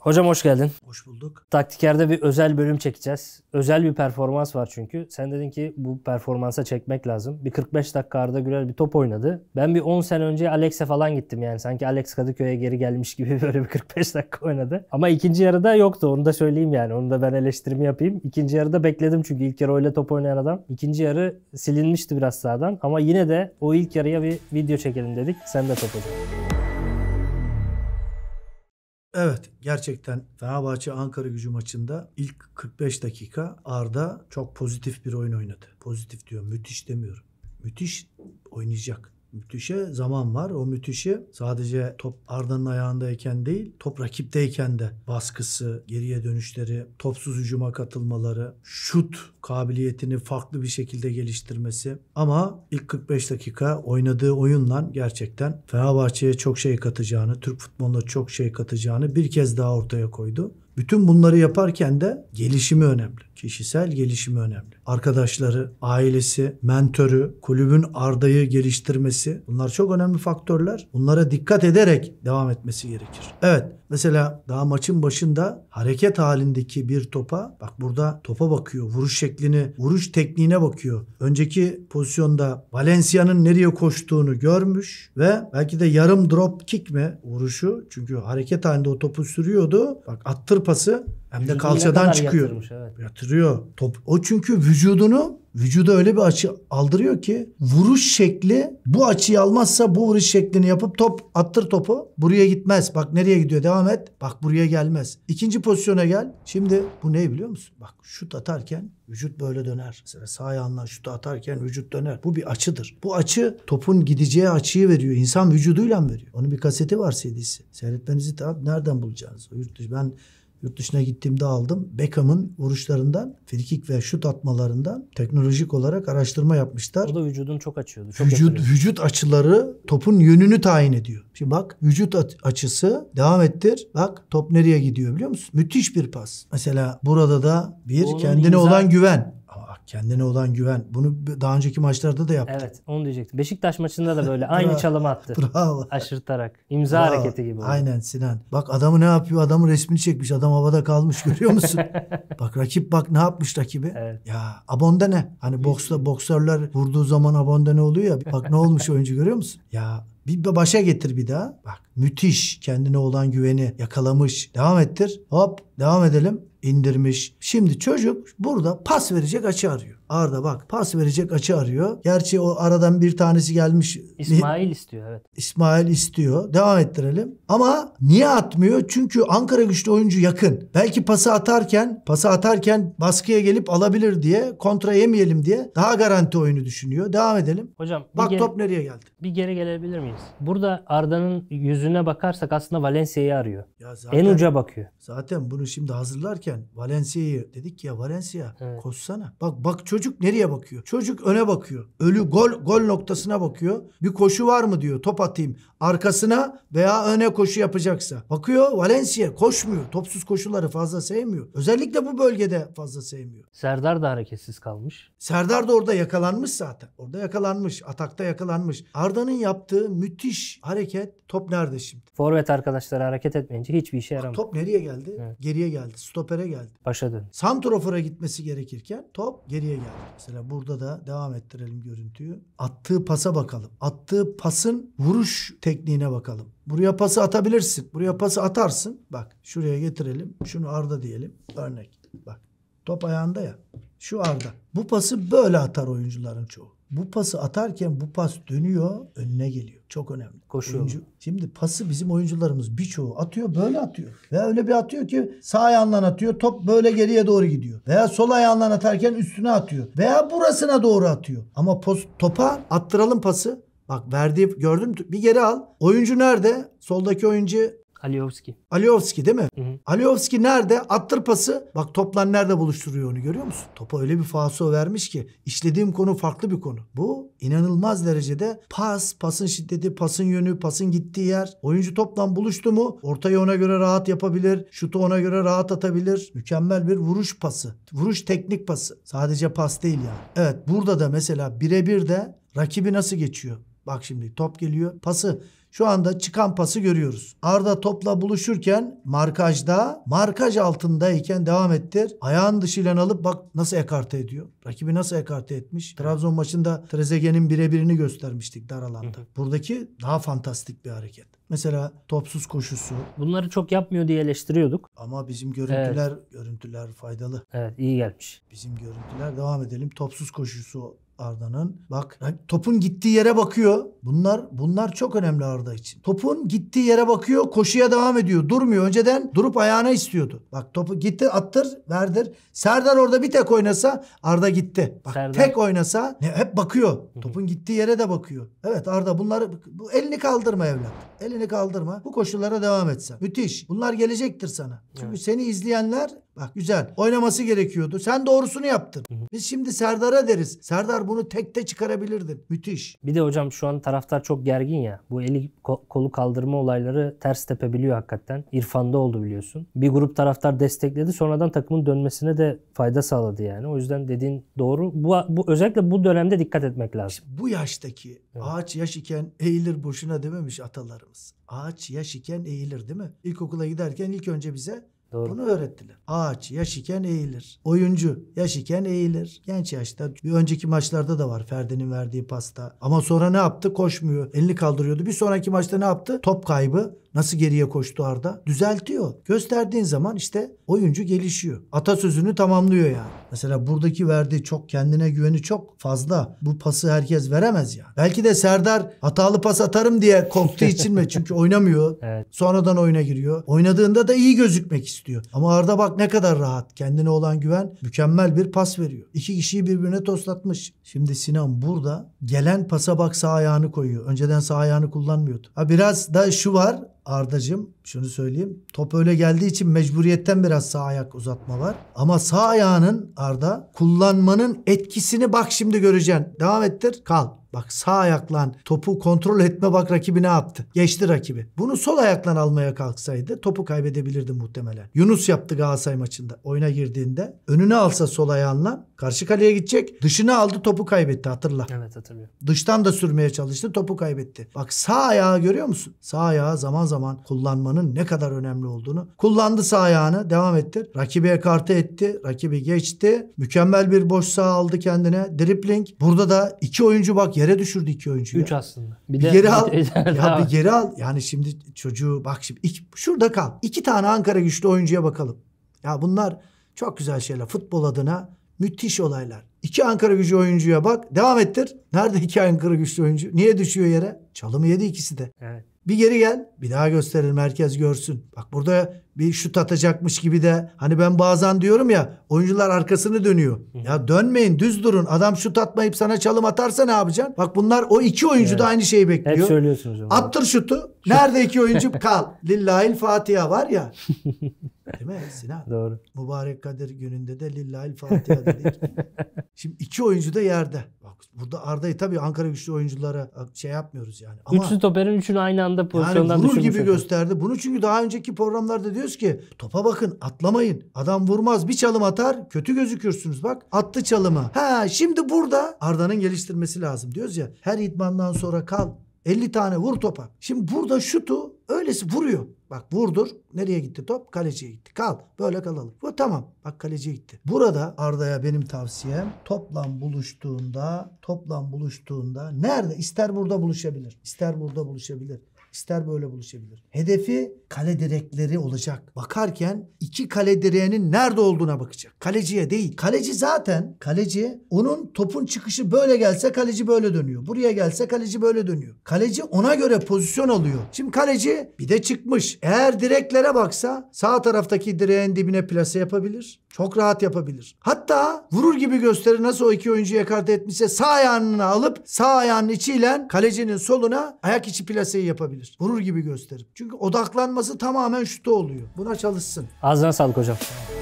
Hocam hoş geldin. Hoş bulduk. Taktiker'de bir özel bölüm çekeceğiz. Özel bir performans var çünkü. Sen dedin ki bu performansa çekmek lazım. Bir 45 dakika Arda Güler bir top oynadı. Ben bir 10 sene önce Alex'e falan gittim yani. Sanki Alex Kadıköy'e geri gelmiş gibi böyle bir 45 dakika oynadı. Ama ikinci yarıda yoktu. Onu da söyleyeyim yani. Onu da ben eleştirimi yapayım. İkinci yarıda bekledim çünkü ilk yarı öyle top oynayan adam. İkinci yarı silinmişti biraz sahadan. Ama yine de o ilk yarıya bir video çekelim dedik. Sen de top hocam. Evet, gerçekten Fenerbahçe-Ankaragücü maçında ilk 45 dakika Arda çok pozitif bir oyun oynadı. Pozitif diyorum, müthiş demiyorum. Müthiş oynayacak. Müthişe zaman var. O müthişi sadece top Arda'nın ayağındayken değil, top rakipteyken de baskısı, geriye dönüşleri, topsuz hücuma katılmaları, şut kabiliyetini farklı bir şekilde geliştirmesi. Ama ilk 45 dakika oynadığı oyunla gerçekten Fenerbahçe'ye çok şey katacağını, Türk futboluna çok şey katacağını bir kez daha ortaya koydu. Bütün bunları yaparken de gelişimi önemli. Kişisel gelişimi önemli. Arkadaşları, ailesi, mentörü, kulübün Arda'yı geliştirmesi, bunlar çok önemli faktörler. Bunlara dikkat ederek devam etmesi gerekir. Evet, mesela daha maçın başında hareket halindeki bir topa, bak burada topa bakıyor, vuruş şeklini, vuruş tekniğine bakıyor. Önceki pozisyonda Valencia'nın nereye koştuğunu görmüş ve belki de yarım drop kick mi vuruşu? Çünkü hareket halinde o topu sürüyordu. Bak attır pası hem de kalçadan çıkıyor. Evet. Yatırıyor. Top. O çünkü vücuda öyle bir açı aldırıyor ki vuruş şekli bu açıyı almazsa bu vuruş şeklini yapıp attır topu buraya gitmez. Bak nereye gidiyor, devam et. Bak buraya gelmez. İkinci pozisyona gel. Şimdi bu ne biliyor musun? Bak şut atarken vücut böyle döner. Mesela sağ ayağınla şutu atarken vücut döner. Bu bir açıdır. Bu açı topun gideceği açıyı veriyor. İnsan vücuduyla veriyor. Onun bir kaseti var, CD'si. Seyretmenizi nereden bulacaksınız? Ben yurt dışına gittiğimde aldım. Beckham'ın vuruşlarından, frikik ve şut atmalarından teknolojik olarak araştırma yapmışlar. O da vücudunu çok açıyordu. Çok vücut açıları topun yönünü tayin ediyor. Şimdi bak vücut açısı, devam ettir. Bak top nereye gidiyor biliyor musun? Müthiş bir pas. Mesela burada da kendine olan güven. Kendine olan güven. Bunu daha önceki maçlarda da yaptı. Evet, onu diyecektim. Beşiktaş maçında da böyle aynı çalımı attı. Bravo. Aşırtarak. İmza hareketi gibi oldu. Aynen Sinan. Bak adamı ne yapıyor? Adamın resmini çekmiş. Adam havada kalmış, görüyor musun? Bak rakip ne yapmış rakibi? Evet. Ya abonde ne? Hani boksörler vurduğu zaman abonde ne oluyor ya? Bak ne olmuş oyuncu, görüyor musun? Ya bir başa getir bir daha. Bak müthiş, kendine olan güveni yakalamış. Devam ettir. Hop devam edelim. İndirmiş. Şimdi çocuk burada pas verecek açı arıyor. Arda bak pas verecek açı arıyor. Gerçi o aradan bir tanesi gelmiş. İsmail istiyor, evet. İsmail istiyor. Devam ettirelim. Ama niye atmıyor? Çünkü Ankaragüçlü oyuncu yakın. Belki pası atarken baskıya gelip alabilir diye, kontra yemeyelim diye daha garanti oyunu düşünüyor. Devam edelim. Hocam bak top nereye geldi? Bir geri gelebilir miyiz? Burada Arda'nın yüzüne bakarsak aslında Valencia'yı arıyor. Ya zaten, en uca bakıyor. Zaten bunu şimdi hazırlarken Valencia'yı dedik ya, Valencia evet. Koşsana. Bak çocuk nereye bakıyor? Çocuk öne bakıyor. Gol noktasına bakıyor. Bir koşu var mı diyor. Top atayım arkasına veya öne koşu yapacaksa. Bakıyor Valencia koşmuyor. Topsuz koşuları fazla sevmiyor. Özellikle bu bölgede fazla sevmiyor. Serdar da hareketsiz kalmış. Serdar da orada yakalanmış zaten. Orada yakalanmış. Atakta yakalanmış. Arda'nın yaptığı müthiş hareket. Top nerede şimdi? Forvet arkadaşları hareket etmeyince hiçbir işe yaramadı. Top nereye geldi? Evet. Geriye geldi. Stopere geldi. Başa dön. Santrofor'a gitmesi gerekirken top geriye geldi. Mesela burada da devam ettirelim görüntüyü. Attığı pasa bakalım. Attığı pasın vuruş tekniğine bakalım. Buraya pası atabilirsin. Buraya pası atarsın. Bak şuraya getirelim. Şunu Arda diyelim. Örnek. Bak top ayağında ya. Şu Arda. Bu pası böyle atar oyuncuların çoğu. Bu pası atarken bu pas dönüyor, önüne geliyor. Çok önemli. Koşuyor. Şimdi pası bizim oyuncularımız birçoğu atıyor, böyle atıyor. Ve öyle bir atıyor ki sağ ayağından atıyor, top böyle geriye doğru gidiyor. Veya sol ayağından atarken üstüne atıyor. Veya burasına doğru atıyor. Ama topa attıralım pası. Bak verdiği, gördün mü? Bir geri al. Oyuncu nerede? Soldaki oyuncu Aliyovski değil mi? Aliyovski nerede? Attır pası. Bak toplar nerede buluşturuyor onu, görüyor musun? Topa öyle bir falso vermiş ki işlediğim konu farklı bir konu. Bu inanılmaz derecede pasın şiddeti, pasın yönü, pasın gittiği yer. Oyuncu topla buluştu mu ortayı ona göre rahat yapabilir. Şutu ona göre rahat atabilir. Mükemmel bir vuruş pası. Vuruş teknik pası. Sadece pas değil yani. Evet burada da mesela birebir de rakibi nasıl geçiyor? Bak şimdi top geliyor. Pası Şu anda çıkan pası görüyoruz. Arda topla buluşurken markajda, markaj altındayken devam ettir. Ayağın dışıyla alıp bak nasıl ekarte ediyor. Rakibi nasıl ekarte etmiş. Trabzon maçında Trezeguet'in birebirini göstermiştik dar alanda. Buradaki daha fantastik bir hareket. Mesela topsuz koşusu. Bunları çok yapmıyor diye eleştiriyorduk. Ama bizim görüntüler faydalı. Evet, iyi gelmiş. Bizim görüntüler, devam edelim. Topsuz koşusu Arda'nın. Bak topun gittiği yere bakıyor. Bunlar çok önemli Arda için. Topun gittiği yere bakıyor, koşuya devam ediyor. Durmuyor. Önceden durup ayağına istiyordu. Bak topu gitti, attır, verdir. Serdar orada bir tek oynasa Arda gitti. Bak Serdar tek oynasa hep bakıyor. Topun gittiği yere de bakıyor. Evet Arda bu elini kaldırma evlat. Elini kaldırma. Bu koşullara devam etsen. Müthiş. Bunlar gelecektir sana. Çünkü seni izleyenler bak güzel. Oynaması gerekiyordu. Sen doğrusunu yaptın. Biz şimdi Serdar'a deriz. Serdar bunu tekte çıkarabilirdin. Müthiş. Bir de hocam şu an taraftar çok gergin ya. Bu eli kolu kaldırma olayları ters tepebiliyor hakikaten. İrfan'da oldu biliyorsun. Bir grup taraftar destekledi. Sonradan takımın dönmesine de fayda sağladı yani. O yüzden dediğin doğru. Bu özellikle bu dönemde dikkat etmek lazım. Bu yaştaki ağaç yaş iken eğilir boşuna dememiş atalarımız. Ağaç yaş iken eğilir değil mi? İlkokula giderken ilk önce bize bunu öğrettiler. Ağaç yaş iken eğilir. Oyuncu yaş iken eğilir. Genç yaşta. Bir önceki maçlarda da var Ferdi'nin verdiği pasta. Ama sonra ne yaptı? Koşmuyor. Elini kaldırıyordu. Bir sonraki maçta ne yaptı? Top kaybı. Nasıl geriye koştu Arda? Düzeltiyor. Gösterdiğin zaman işte oyuncu gelişiyor. Atasözünü tamamlıyor yani. Mesela buradaki verdiği çok kendine güveni çok fazla. Bu pası herkes veremez yani. Belki de Serdar hatalı pas atarım diye korktuğu için mi? Çünkü oynamıyor. Evet. Sonradan oyuna giriyor. Oynadığında da iyi gözükmek istiyor. Ama Arda bak ne kadar rahat. Kendine olan güven, mükemmel bir pas veriyor. İki kişiyi birbirine toslatmış. Şimdi Sinan burada gelen pasa bak sağ ayağını koyuyor. Önceden sağ ayağını kullanmıyordu. Biraz da şu var. Ardacığım şunu söyleyeyim. Top öyle geldiği için mecburiyetten biraz sağ ayak uzatma var. Ama sağ ayağının Arda kullanmanın etkisini bak şimdi göreceksin. Devam ettir. Kal. Bak sağ ayakla topu kontrol etme bak rakibi ne yaptı? Geçti rakibi. Bunu sol ayakla almaya kalksaydı topu kaybedebilirdi muhtemelen. Yunus yaptı Galatasaray maçında. Oyuna girdiğinde önüne alsa sol ayağınla karşı kaleye gidecek. Dışına aldı topu kaybetti hatırla. Evet hatırlıyorum. Dıştan da sürmeye çalıştı topu kaybetti. Bak sağ ayağı görüyor musun? Sağ ayağı zaman zaman kullanmanın ne kadar önemli olduğunu. Kullandı sağ ayağını devam ettir. Rakibi ekarte etti. Rakibi geçti. Mükemmel bir boş sağ aldı kendine. Dribling. Burada da iki oyuncu bak yere düşürdü iki oyuncuyu. 3 aslında. Bir geri al. Ya bir geri al. Yani şimdi çocuğu bak şimdi şurada kal. 2 tane Ankara Güçlü oyuncuya bakalım. Ya bunlar çok güzel şeyler. Futbol adına müthiş olaylar. 2 Ankara Gücü oyuncuya bak. Devam ettir. Nerede 2 Ankara Güçlü oyuncu? Niye düşüyor yere? Çalımı yedi ikisi de. Evet. Bir geri gel. Bir daha gösterelim herkes görsün. Bak burada bir şut atacakmış gibi de hani ben bazen diyorum ya oyuncular arkasını dönüyor. Ya dönmeyin düz durun. Adam şut atmayıp sana çalım atarsa ne yapacaksın? Bak bunlar o iki oyuncu da aynı şeyi bekliyor. Hep söylüyorsunuz. Attır şutu. Nerede iki oyuncu? Kal. Lillahil Fatiha var ya. Değil mi Sinan? Doğru. Mübarek Kadir gününde de Lillahil Fatiha dedik. Şimdi iki oyuncu da yerde. Bak burada Arda'yı tabii Ankara Güçlü oyunculara şey yapmıyoruz yani. Ama üçlü stoperin üçünü aynı anda pozisyondan yani vurur gibi efendim gösterdi. Bunu çünkü daha önceki programlarda diyoruz ki topa bakın atlamayın. Adam vurmaz bir çalım atar kötü gözükürsünüz bak. Attı çalımı. Şimdi burada Arda'nın geliştirmesi lazım diyoruz ya. Her idmandan sonra kal. 50 tane vur topa. Şimdi burada şutu öylesi vuruyor. Bak vurdur. Nereye gitti top? Kaleciye gitti. Kal. Böyle kalalım. Bu tamam. Bak kaleciye gitti. Burada Arda'ya benim tavsiyem topla buluştuğunda nerede? İster burada buluşabilir. İster burada buluşabilir. İster böyle buluşabilir. Hedefi kale direkleri olacak. Bakarken iki kale direğinin nerede olduğuna bakacak. Kaleciye değil. Kaleci onun topun çıkışı böyle gelse kaleci böyle dönüyor. Buraya gelse kaleci böyle dönüyor. Kaleci ona göre pozisyon alıyor. Şimdi kaleci bir de çıkmış. Eğer direklere baksa sağ taraftaki direğin dibine plase yapabilir. Çok rahat yapabilir. Hatta vurur gibi gösterir nasıl o iki oyuncuyu ekarte etmişse sağ ayağını alıp sağ ayağının içiyle kalecinin soluna ayak içi plaseyi yapabilir. Vurur gibi gösterir. Çünkü odaklanması tamamen şuta oluyor. Buna çalışsın. Ağzına sağlık hocam.